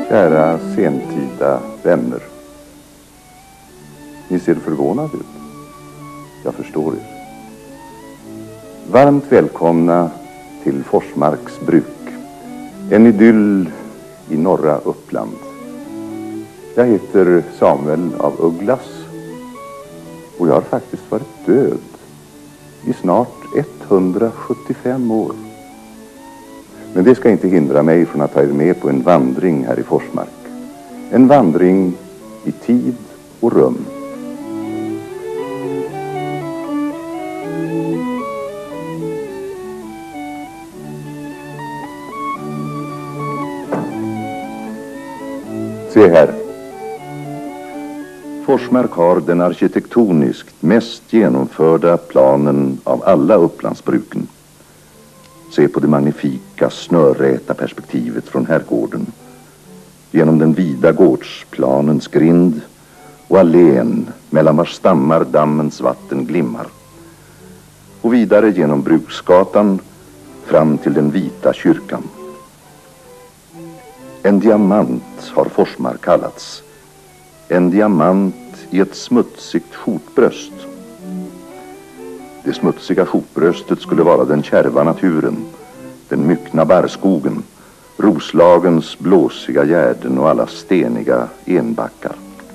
Kära sentida vänner. Ni ser förvånade ut. Jag förstår er. Varmt välkomna till Forsmarks bruk. En idyll i norra Uppland. Jag heter Samuel av Ugglas. Och jag har faktiskt varit död i snart 175 år. Men det ska inte hindra mig från att ta er med på en vandring här i Forsmark. En vandring i tid och rum. Se här. Forsmark har den arkitektoniskt mest genomförda planen av alla Upplandsbruken. Se på det magnifika snörräta perspektivet från herrgården. Genom den vida gårdsplanens grind och allén mellan vars stammar dammens vatten glimmar. Och vidare genom Bruksgatan fram till den vita kyrkan. En diamant har Forsmark kallats. En diamant i ett smutsigt skjortbröst. Det smutsiga skjortbröstet skulle vara den kärva naturen, den myckna barrskogen, Roslagens blåsiga gärden och alla steniga enbackar.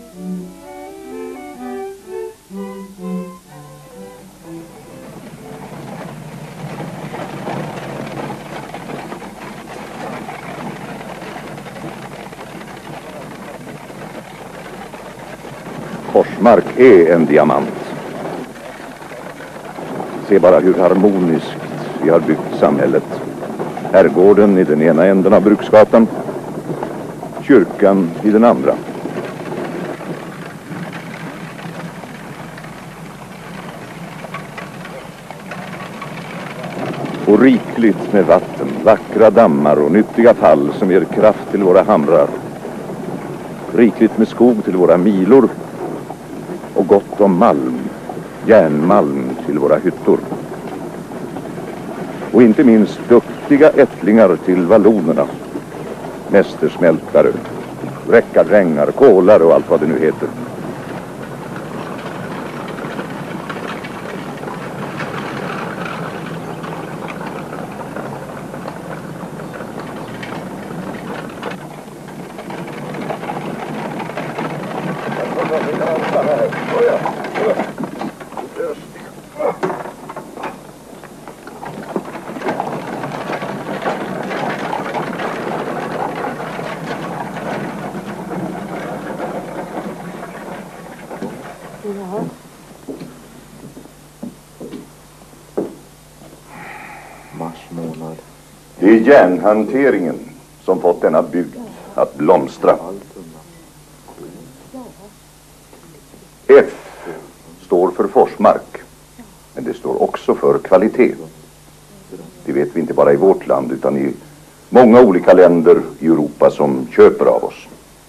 Forsmark är en diamant. Se bara hur harmoniskt vi har byggt samhället. Herrgården i den ena änden av Bruksgatan, kyrkan i den andra. Och rikligt med vatten, vackra dammar och nyttiga fall som ger kraft till våra hamrar. Rikligt med skog till våra milor och gott om malm, järnmalm till våra hyttor. Och inte minst duktiga ättlingar till vallonerna, mästersmältare, räckardrängar, kålar och allt vad det nu heter. Marsmånad. Det är järnhanteringen som fått denna bygd att blomstra. F står för Forsmark, men det står också för kvalitet. Det vet vi inte bara i vårt land utan i många olika länder i Europa som köper av oss.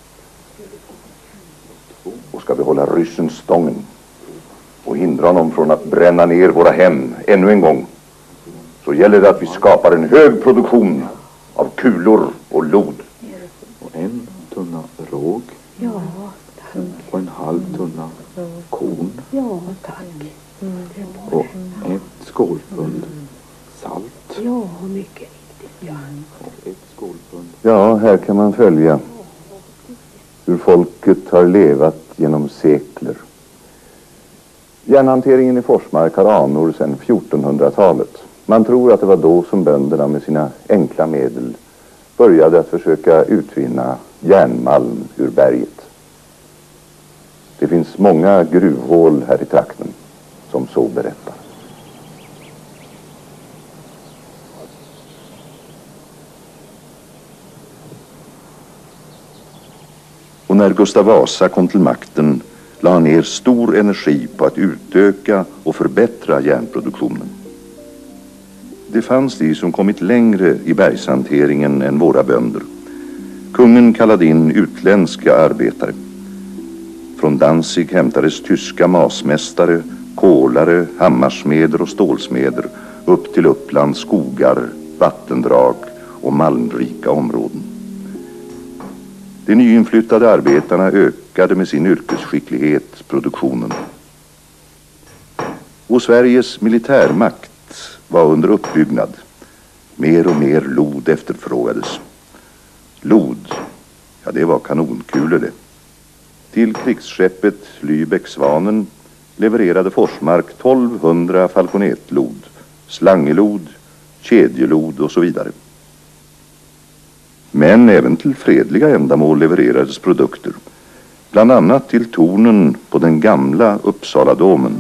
Och ska vi hålla ryssen stången och hindra honom från att bränna ner våra hem ännu en gång, så gäller det att vi skapar en hög produktion av kulor och lod. Och en tunna råg. Ja, tack. Och en halv tunna korn. Ja, tack. Och ett skålpund salt. Ja, mycket riktigt. Ja. Och ett skålpund. Ja, här kan man följa hur folket har levat genom sekler. Järnhanteringen i Forsmark har anor sedan 1400-talet. Man tror att det var då som bönderna med sina enkla medel började att försöka utvinna järnmalm ur berget. Det finns många gruvhål här i trakten som så berättar. Och när Gustav Vasa kom till makten la han ner stor energi på att utöka och förbättra järnproduktionen. Det fanns de som kommit längre i bergshanteringen än våra bönder. Kungen kallade in utländska arbetare. Från Danzig hämtades tyska masmästare, kolare, hammarsmeder och stålsmeder upp till Upplands skogar, vattendrag och malmrika områden. De nyinflyttade arbetarna ökade med sin yrkesskicklighet produktionen. Och Sveriges militärmakt var under uppbyggnad. Mer och mer lod efterfrågades. Lod, ja det var kanonkulor det. Till krigsskeppet Lübeck-Svanen levererade Forsmark 1200 falkonetlod, slangelod, kedjelod och så vidare. Men även till fredliga ändamål levererades produkter, bland annat till tornen på den gamla Uppsaladomen.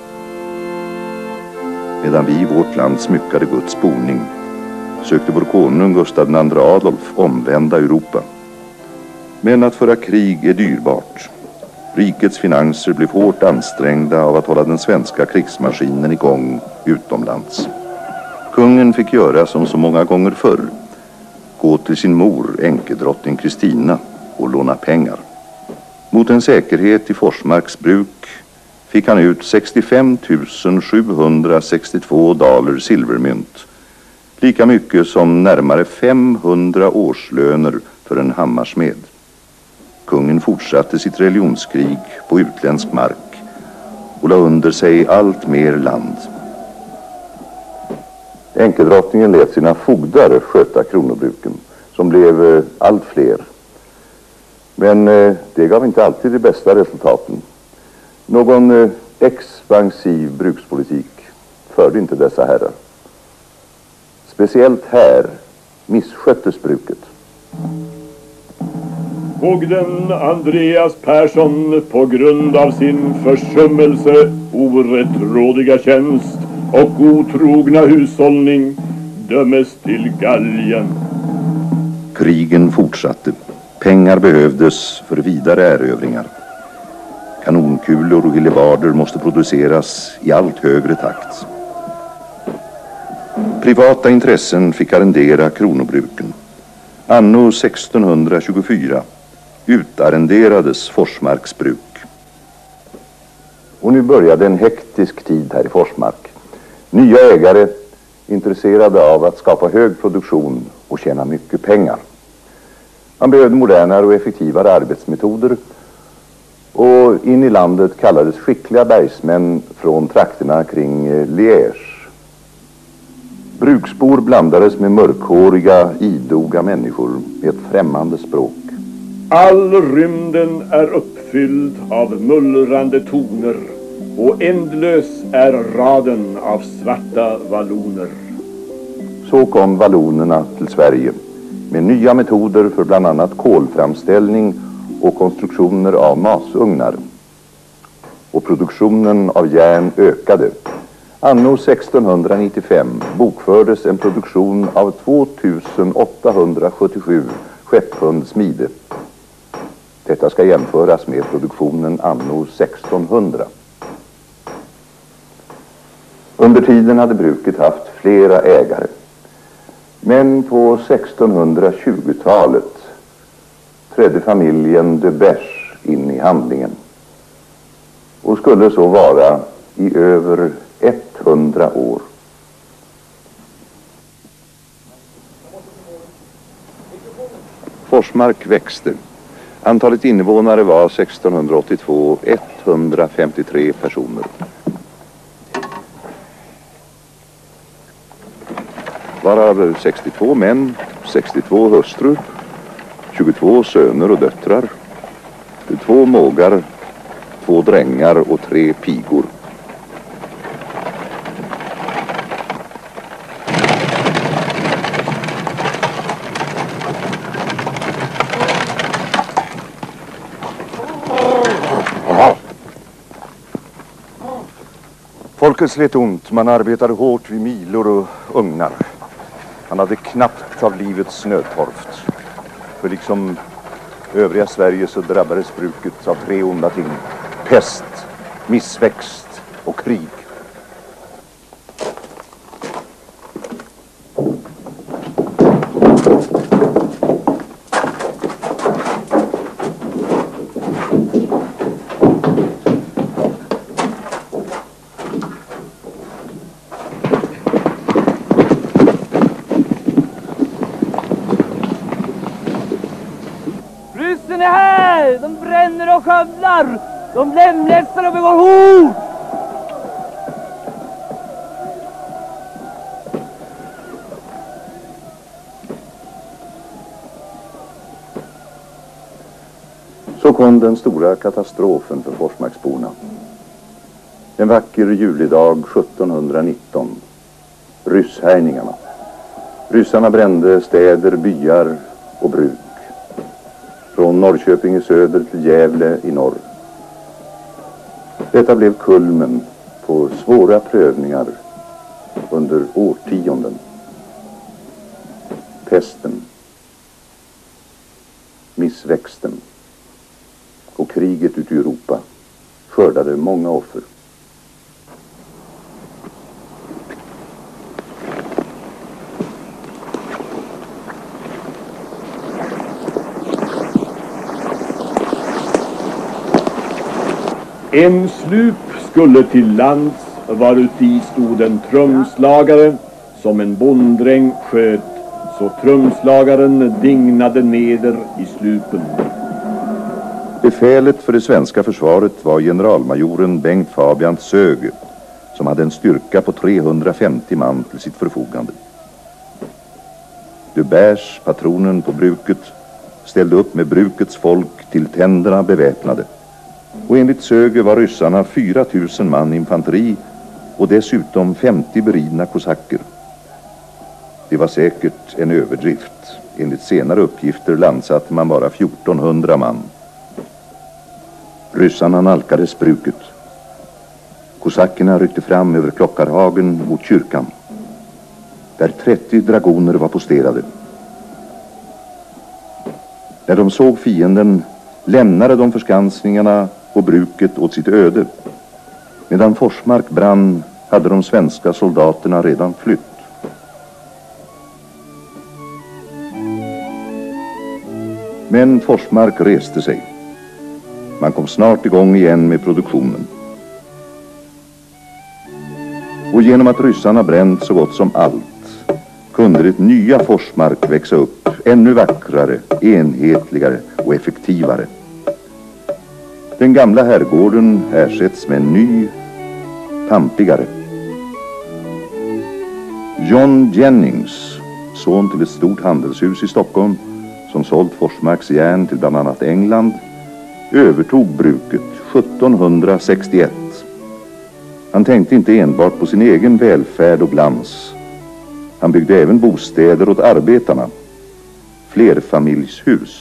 Medan vi i vårt land smyckade Guds boning sökte vår konung Gustav II Adolf omvända Europa. Men att föra krig är dyrbart. Rikets finanser blev hårt ansträngda av att hålla den svenska krigsmaskinen igång utomlands. Kungen fick göra som så många gånger förr. Gå till sin mor, änkedrottning Kristina, och låna pengar. Mot en säkerhet i Forsmarks bruk fick han ut 65 762 daler silvermynt. Lika mycket som närmare 500 årslöner för en hammarsmed. Kungen fortsatte sitt religionskrig på utländsk mark och la under sig allt mer land. Änkedrottningen lät sina fogdar sköta kronobruken, som blev allt fler. Men det gav inte alltid de bästa resultaten. Någon expansiv brukspolitik förde inte dessa herrar. Speciellt här missköttes bruket. Fogden Andreas Persson på grund av sin försummelse, orättrådiga tjänst och otrogna hushållning dömes till galgen. Krigen fortsatte. Pengar behövdes för vidare erövringar. Kanonkulor och gillevarder måste produceras i allt högre takt. Privata intressen fick arrendera kronobruken. Anno 1624 utarrenderades Forsmarks bruk. Och nu började en hektisk tid här i Forsmark. Nya ägare intresserade av att skapa hög produktion och tjäna mycket pengar. Man behövde modernare och effektivare arbetsmetoder, och in i landet kallades skickliga bergsmän från trakterna kring Liège. Bruksbor blandades med mörkhåriga, idoga människor med ett främmande språk. All rymden är uppfylld av mullrande toner, och ändlös är raden av svarta valloner. Så kom vallonerna till Sverige med nya metoder för bland annat kolframställning och konstruktioner av masugnar. Och produktionen av järn ökade. Anno 1695 bokfördes en produktion av 2877 skeppspund smide. Detta ska jämföras med produktionen anno 1600. Under tiden hade bruket haft flera ägare. Men på 1620-talet trädde familjen de Besch in i handlingen. Och skulle så vara i över 100 år. Forsmark växte. Antalet invånare var 1682 153 personer. Varav 62 män, 62 hustrur, 22 söner och döttrar, 2 mågar, 2 drängar och 3 pigor. Folket slet ont, man arbetade hårt vid milor och ugnar. Han hade knappt av livets nödtorft. För liksom övriga Sverige så drabbades bruket av 3 onda ting. Pest, missväxt och krig. de bränner och skövlar, de lemlästar och begår hot. Så kom den stora katastrofen för Forsmarksborna. En vacker julidag 1719. Rysshärjningarna. Ryssarna brände städer, byar och bruk. Från Norrköping i söder till Gävle i norr. Detta blev kulmen på svåra prövningar under årtionden. Pesten, missväxten och kriget ute i Europa skördade många offer. En slup skulle till lands, varuti stod en trumslagare, som en bonddräng sköt, så trumslagaren dignade neder i slupen. Befälet för det svenska försvaret var generalmajoren Bengt Fabian Söge, som hade en styrka på 350 man till sitt förfogande. De Bärs, patronen på bruket, ställde upp med brukets folk till tänderna beväpnade. Och enligt Söge var ryssarna 4 000 man infanteri och dessutom 50 beridna kosacker. Det var säkert en överdrift. Enligt senare uppgifter landsatte man bara 1400 man. Ryssarna nalkades bruket. Kosackerna ryckte fram över Klockarhagen mot kyrkan, där 30 dragoner var posterade. När de såg fienden lämnade de förskansningarna och bruket åt sitt öde. Medan Forsmark brann hade de svenska soldaterna redan flytt. Men Forsmark reste sig. Man kom snart igång igen med produktionen. Och genom att ryssarna bränt så gott som allt kunde det nya Forsmark växa upp ännu vackrare, enhetligare och effektivare. Den gamla herrgården ersätts med en ny, pampigare. John Jennings, son till ett stort handelshus i Stockholm som sålt Forsmarks järn till bland annat England, övertog bruket 1761. Han tänkte inte enbart på sin egen välfärd och glans. Han byggde även bostäder åt arbetarna, flerfamiljshus.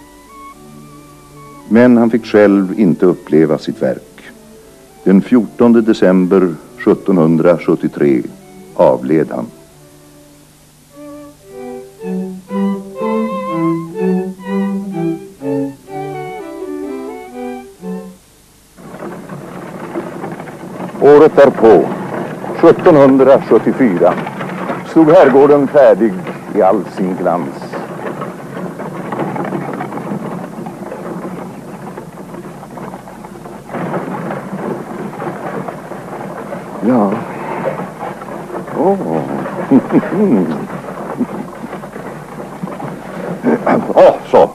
Men han fick själv inte uppleva sitt verk. Den 14 december 1773 avled han. Året därpå, 1774, stod herrgården färdig i all sin glans. Ja. Så.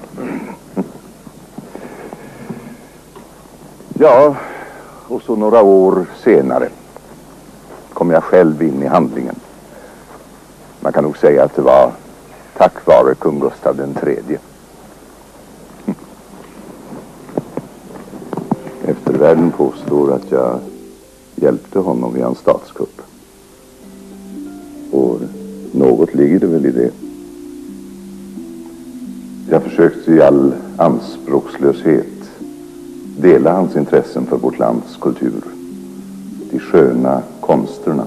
Ja, och så några år senare kom jag själv in i handlingen. Man kan nog säga att det var tack vare kung Gustav den tredje. Eftervärlden påstår att jag hjälpte honom vid hans statskupp. Och något ligger det väl i det. Jag försökte i all anspråkslöshet dela hans intressen för vårt lands kultur, de sköna konsterna.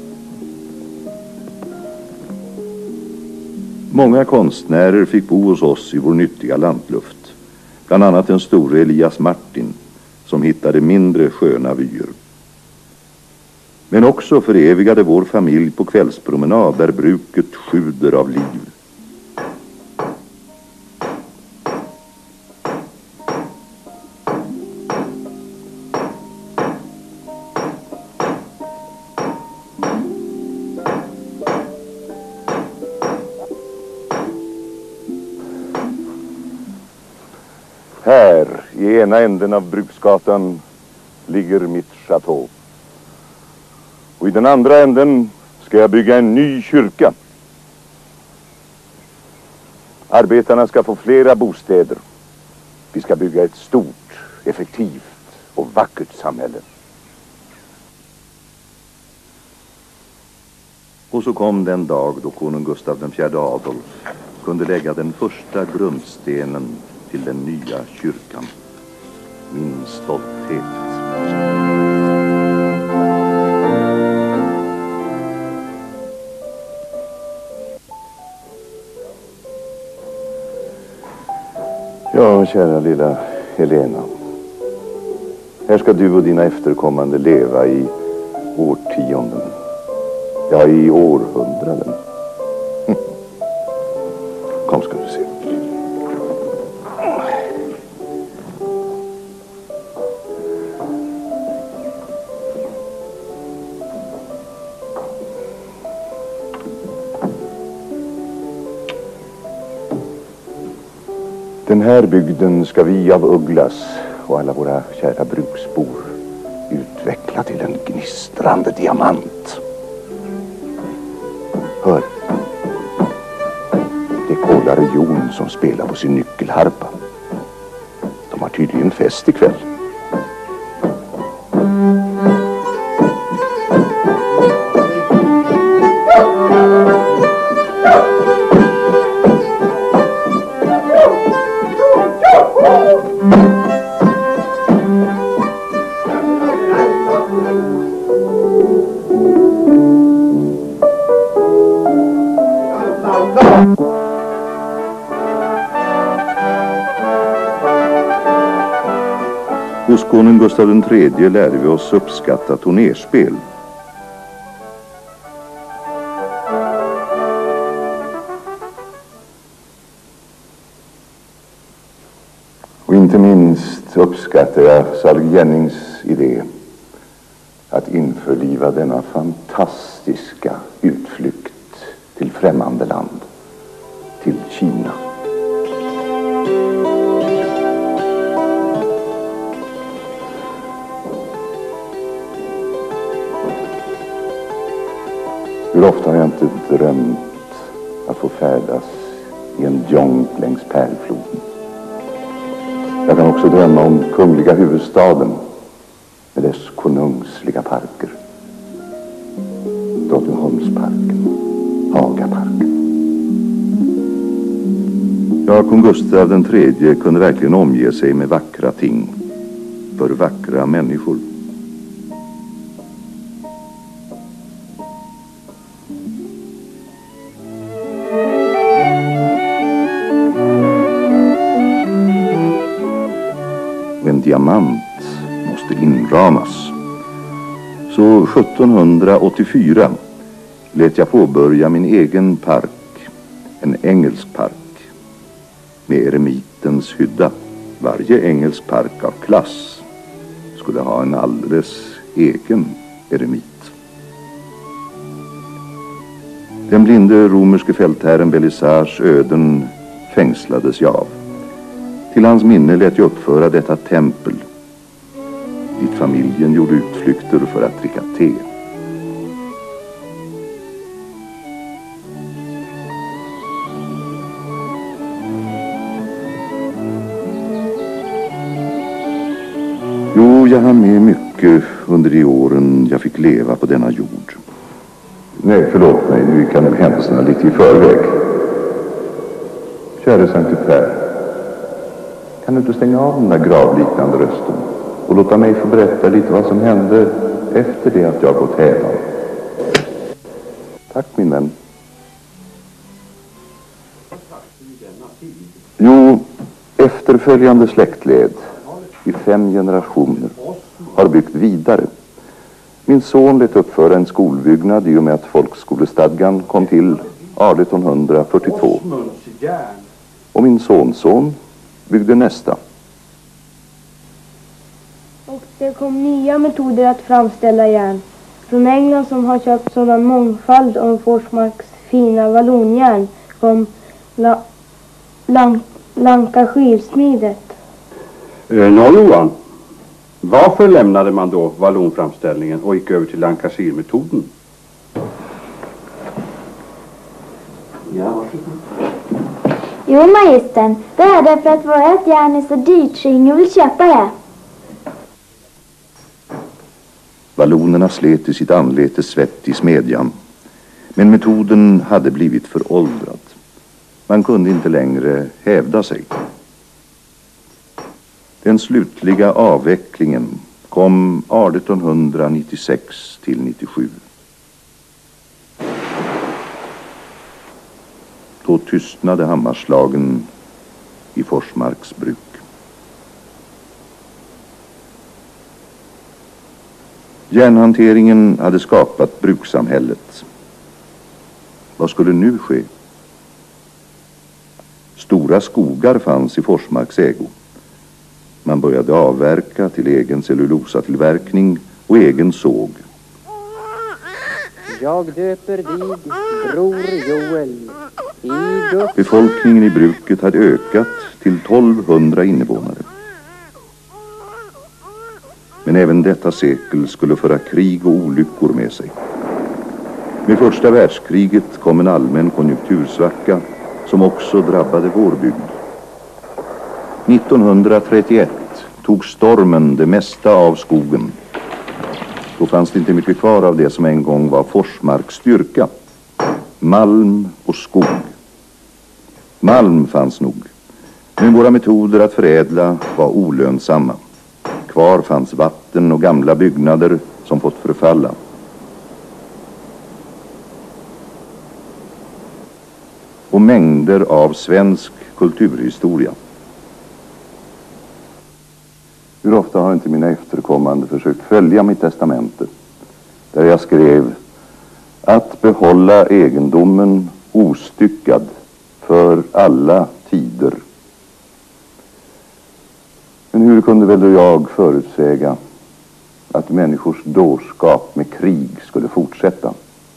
Många konstnärer fick bo hos oss i vår nyttiga landluft. Bland annat den store Elias Martin, som hittade mindre sköna vyer. Men också förevigade vår familj på kvällspromenad där bruket sjuder av liv. Här I ena änden av Bruksgatan ligger mitt chateau. Och i den andra änden ska jag bygga en ny kyrka. Arbetarna ska få flera bostäder. Vi ska bygga ett stort, effektivt och vackert samhälle. Och så kom den dag då konung Gustav IV Adolf kunde lägga den första grundstenen till den nya kyrkan. Min stolthet. Ja, kära lilla Helena. Här ska du och dina efterkommande leva i årtionden. Ja, i århundraden. Kom ska du se. Den här bygden ska vi av Ugglas och alla våra kära bruksbor utveckla till en gnistrande diamant. Hör. Det är Kolare Jon som spelar på sin nyckelharpa. De har tydligen fest ikväll. Hos konung Gustav III lärde vi oss uppskatta turnerspel. Och inte minst uppskattar jag Salig Jennings idé att införliva denna fantastiska utflykt till främmande land, till Kina. Hur ofta har jag inte drömt att få färdas i en jonk längs Pärlfloden. Jag kan också drömma om kungliga huvudstaden med dess konungsliga parker. Drottningholmsparken, Hagaparken. Ja, kung Gustav III kunde verkligen omge sig med vackra ting för vackra människor. En diamant måste inramas. Så 1784 lät jag påbörja min egen park, en engelsk park, med eremitens hydda. Varje engelsk park av klass skulle ha en alldeles egen eremit. Den blinde romerske fältherren Belisars öden fängslades jag av. Till hans minne lät jag uppföra detta tempel, dit familjen gjorde utflykter för att dricka te. Jo, jag hann med mycket under de åren jag fick leva på denna jord. Nej, förlåt mig, nu gick jag nog händelserna lite i förväg. Käre Sankte Per. Kan du inte stänga av den där gravliknande rösten och låta mig få berätta lite vad som hände efter det att jag gått hädan? Tack, min vän. Jo, efterföljande släktled i 5 generationer har byggt vidare. Min son lät uppföra en skolbyggnad i och med att folkskolestadgan kom till 1842. Och min sonson byggde nästa. Och det kom nya metoder att framställa järn. Från England, som har köpt sådan mångfald om Forsmarks fina vallonjärn, kom Lanka skivsmidet. Nå Johan, varför lämnade man då vallonframställningen och gick över till Lancashire-metoden? Jo, magistern, det är därför att vårt järn är så dyrt så ingen vill köpa det. Vallonerna slet i sitt anlete svett i smedjan. Men metoden hade blivit föråldrad. Man kunde inte längre hävda sig. Den slutliga avvecklingen kom 1896 till 97. Då tystnade hammarslagen i Forsmarks bruk. Järnhanteringen hade skapat brukssamhället. Vad skulle nu ske? Stora skogar fanns i Forsmarks ägo. Man började avverka till egen cellulosatillverkning och egen såg. Jag döper dig, bror Joel. Befolkningen i bruket hade ökat till 1200 invånare. Men även detta sekel skulle föra krig och olyckor med sig. Med första världskriget kom en allmän konjunktursvacka som också drabbade vår bygd. 1931 tog stormen det mesta av skogen. Då fanns det inte mycket kvar av det som en gång var Forsmarks styrka. Malm och skog. Malm fanns nog, men våra metoder att förädla var olönsamma. Kvar fanns vatten och gamla byggnader som fått förfalla. Och mängder av svensk kulturhistoria. Hur ofta har inte mina efterkommande försökt följa mitt testamente, där jag skrev att behålla egendomen ostyckad för alla tider. Men hur kunde väl då jag förutsäga att människors dårskap med krig skulle fortsätta?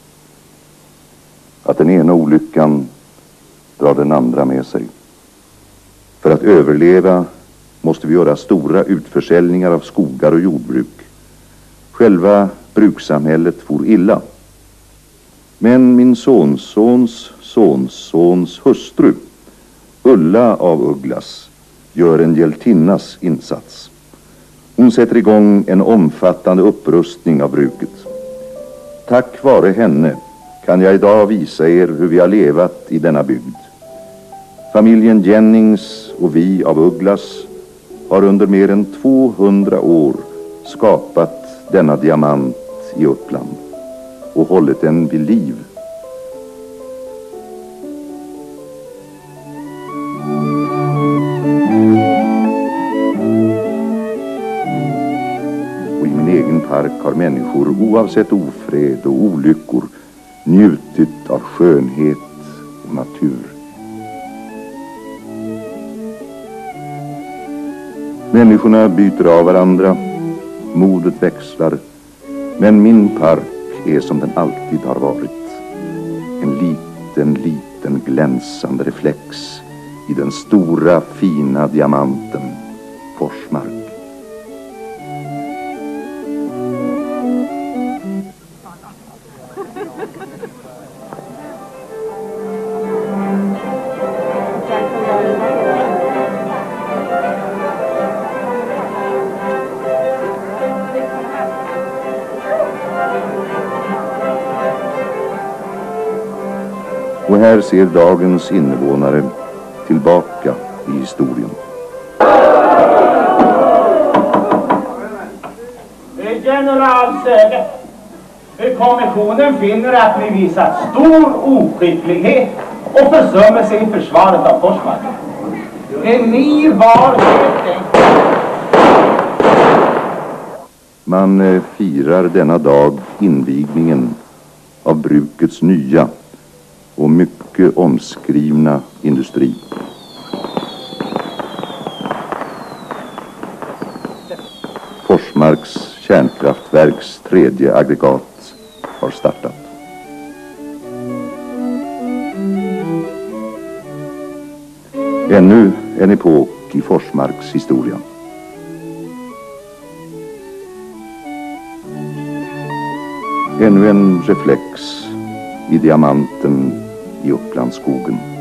Att den ena olyckan drar den andra med sig. För att överleva måste vi göra stora utförsäljningar av skogar och jordbruk. Själva brukssamhället for illa. Men min sonsons sonsons hustru, Ulla av Ugglas, gör en hjältinnas insats. Hon sätter igång en omfattande upprustning av bruket. Tack vare henne kan jag idag visa er hur vi har levat i denna bygd. Familjen Jennings och vi av Ugglas har under mer än 200 år skapat denna diamant i Uppland och hållit den vid liv. Och i min egen park har människor oavsett ofred och olyckor njutit av skönhet och natur. Människorna byter av varandra, modet växlar, men min park är som den alltid har varit. En liten glänsande reflex i den stora fina diamanten Forsmark. Och här ser dagens invånare tillbaka i historien. Generalsöge, kommissionen finner att ni visat stor oskicklighet och försummelse i försvaret av Forsmark. Ni var helt enkelt. Man firar denna dag invigningen av brukets nya och mycket omskrivna industri. Forsmarks kärnkraftverks 3:e aggregat har startat. Ännu en epok i Forsmarks historia. Ännu en reflex i diamanten i Upplandsskogen.